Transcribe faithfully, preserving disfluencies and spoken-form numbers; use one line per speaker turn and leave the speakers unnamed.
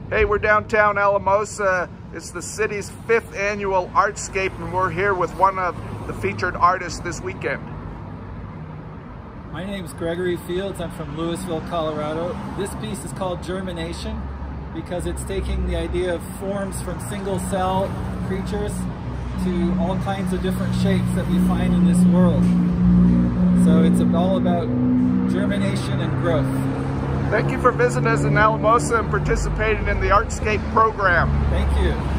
Hey, we're downtown Alamosa. It's the city's fifth annual ArtScape, and we're here with one of the featured artists this weekend.
My name is Gregory Fields. I'm from Louisville, Colorado. This piece is called Germination because it's taking the idea of forms from single cell creatures to all kinds of different shapes that we find in this world. So it's all about germination and growth.
Thank you for visiting us in Alamosa and participating in the ArtScape program.
Thank you.